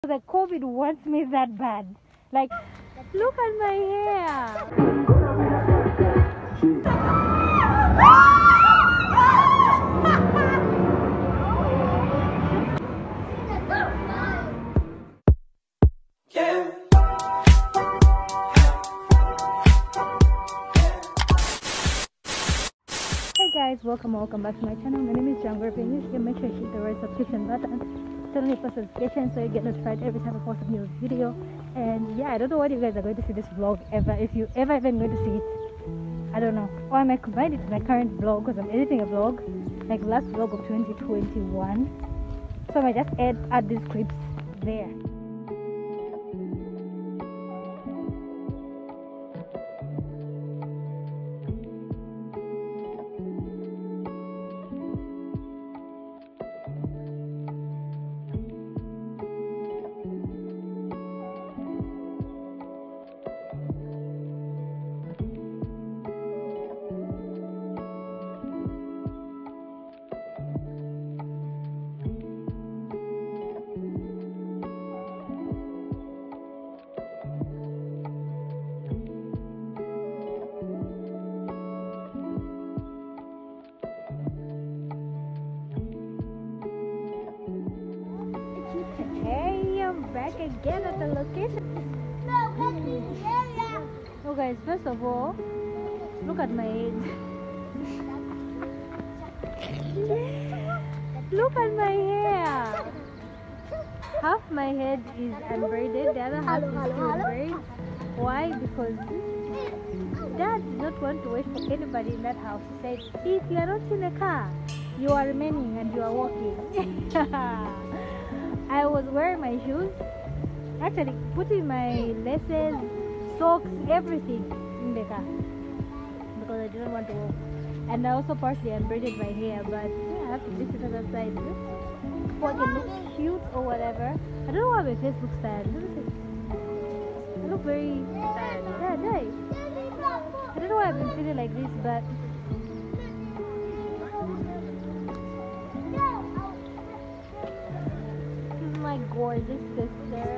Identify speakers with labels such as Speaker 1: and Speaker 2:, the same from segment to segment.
Speaker 1: The COVID wants me that bad. Like, look at my hair. Hey guys, welcome back to my channel. My name is Jangor. If you're new here, make sure you hit the red subscription button. Turn on your post notifications so you get notified every time I post a new video. And yeah, I don't know when you guys are going to see this vlog ever, if you ever even going to see it. I don't know. Or I might combine it to my current vlog because I'm editing a vlog, like last vlog of 2021. So I might just add these clips there. Hey, I'm back again at the location. Oh guys, first of all, look at my head. Look at my hair. Half my head is unbraided, the other half is still in braids. Why? Because Dad did not want to wait for anybody in that house. He said, if you are not in a car, you are remaining and you are walking. I was wearing my shoes, actually putting my laces, socks, everything in the car because I didn't want to walk. And I also partially unbraided my hair, but yeah, I have to fix it other side. So it looks cute or whatever. I don't know why my face looks sad. Look at it. I look very sad. Yeah, I don't know why I've been feeling like this, but my gorgeous sister.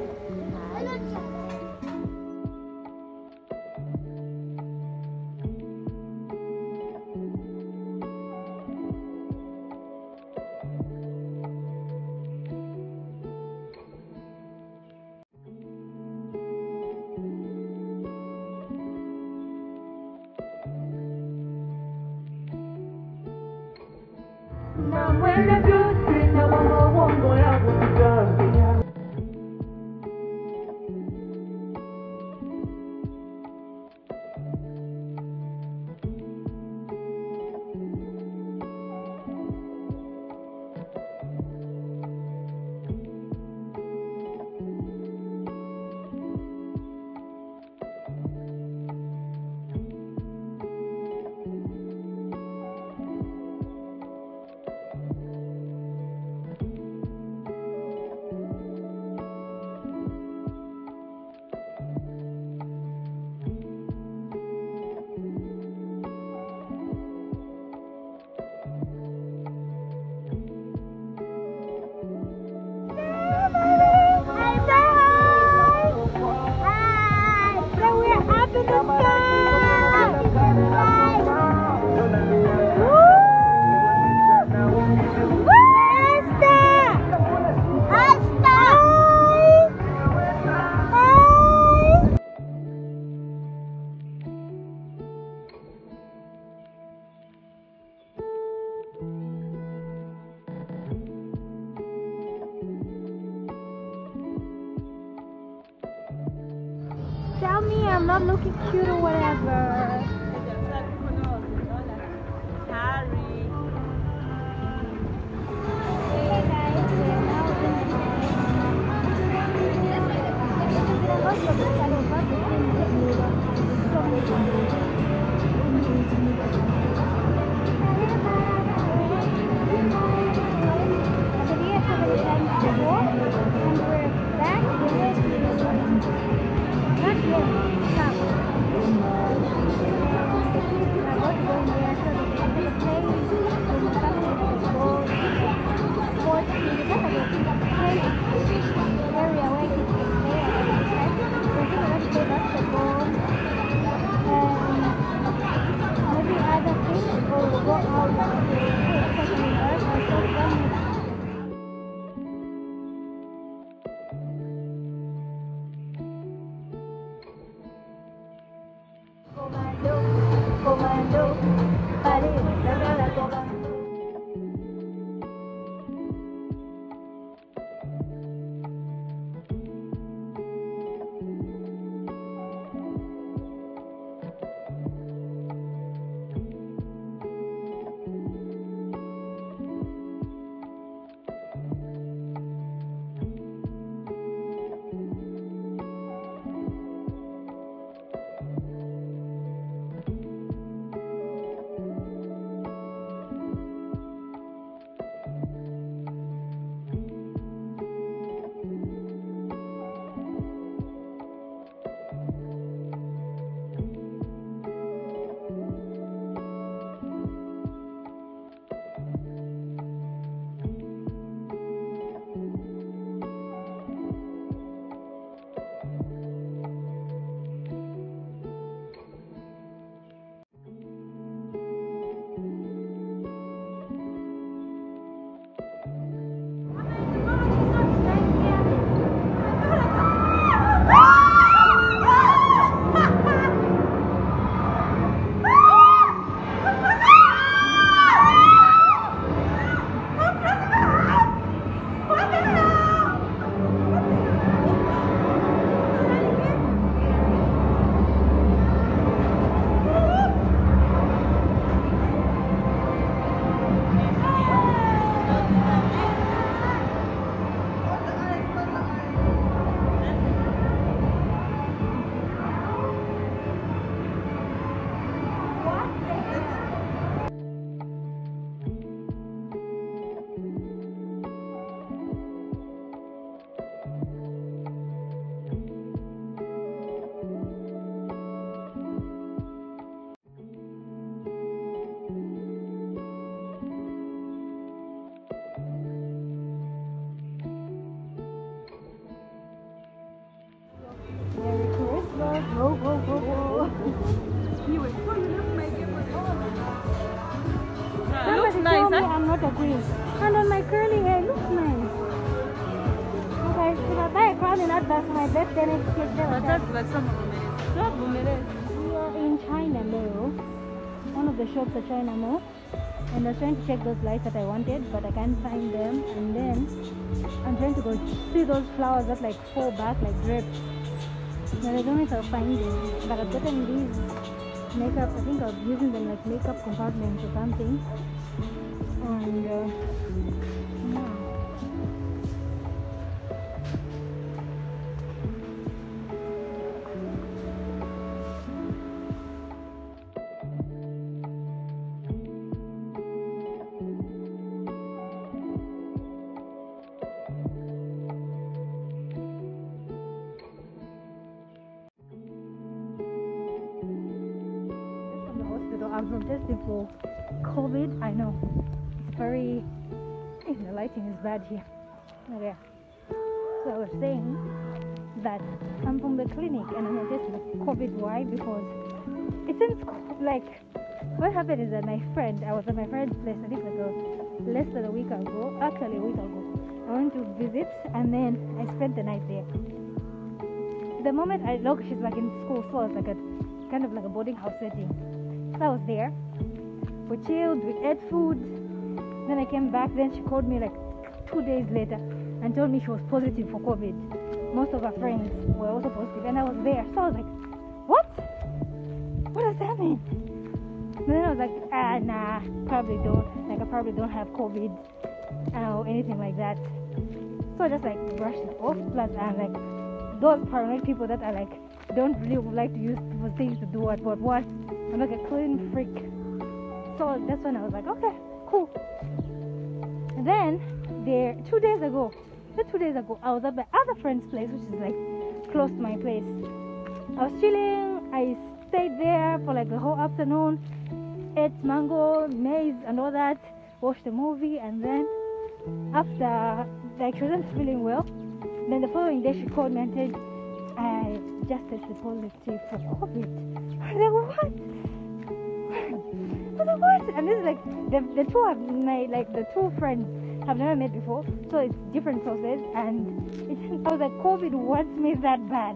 Speaker 1: Now when the beauty na wongo ya kutambia. Tell me I'm not looking cute or whatever. Not yet. Stop. I'm not agreeing. And on my curly hair, it looks nice. Okay, if I buy a crown in advance for my birthday next year, we are in China Mall, one of the shops at China Mall, and I was trying to check those lights that I wanted, but I can't find them. And then I'm trying to go see those flowers that like fall back like drapes. But I don't know if I'll find them. But I've gotten these makeup. I think I'll be using them like makeup compartments or something. And yeah. From the hospital, I'm from testing for COVID. I know it's very. The lighting is bad here. Okay. So I was saying that I'm from the clinic and I'm testing for COVID. Why? Because it seems like what happened is that my friend, I was at my friend's place, I think like less than a week ago. Actually, a week ago, I went to visit and then I spent the night there. The moment I look, she's like in school, so it's like a kind of like a boarding house setting. So I was there. We chilled, we ate food. Then I came back. Then she called me like 2 days later and told me she was positive for COVID. Most of her friends were also positive, and I was there. So I was like, "What? What does that mean?" And then I was like, nah, probably don't. Like I probably don't have COVID or anything like that. So I just like brushed it off. Plus, I'm like those paranoid people that are like don't really like to use for things to do what. I'm like a clean freak. So that's when I was like, okay, cool. And then there 2 days ago, I was at my other friend's place, which is like close to my place. I was chilling. I stayed there for like the whole afternoon, ate mango, maize, and all that. Watched a movie, and then after, like, she wasn't feeling well. Then the following day, she called me and said, "I just tested positive for COVID." I was like, "What?" I was like, "What?" And this is like the two have made, like the two friends have never met before, so it's different sources. And I was like, "COVID wants me that bad."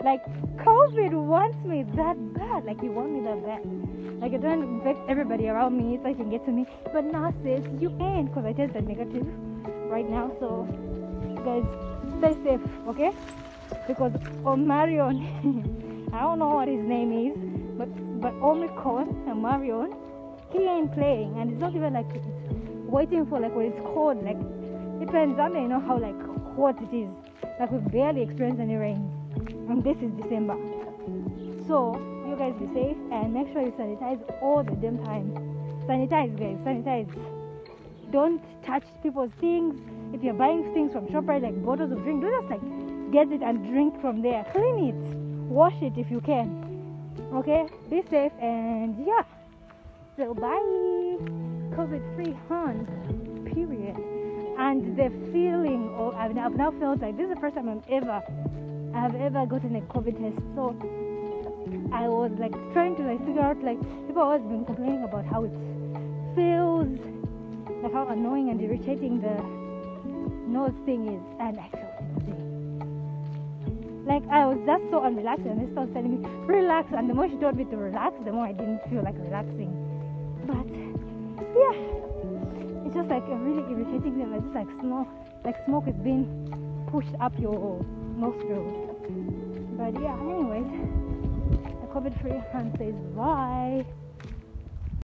Speaker 1: Like, COVID wants me that bad. Like, you want me that bad. Like, you're trying to infect everybody around me so you can get to me. But now, sis, you ain't, because I tested negative right now. So, guys, stay safe, okay? Because Omarion, I don't know what his name is, but Omicron and Marion, he ain't playing, and it's not even like it's waiting for like when it's cold. Like, depends on you know how like hot it is. Like, we've barely experienced any rain, and this is December. So you guys be safe and make sure you sanitize all the damn time. Sanitize, guys, sanitize. Don't touch people's things. If you're buying things from ShopRite, like bottles of drink, don't just like get it and drink from there. Clean it, wash it if you can. Okay, be safe, and yeah. So bye. COVID-free hunt, period. And the feeling of I've now felt like this is the first time I've ever gotten a COVID test. So I was like trying to like figure out, like, people have always been complaining about how it feels, like how annoying and irritating the nose thing is, and I felt it today. Like, I was just so unrelaxed, and this was telling me relax, and the more she told me to relax, the more I didn't feel like relaxing. But yeah, it's just like a really irritating thing. It's just like smoke is being pushed up your nostrils. But yeah, anyways, the COVID-free hand says bye.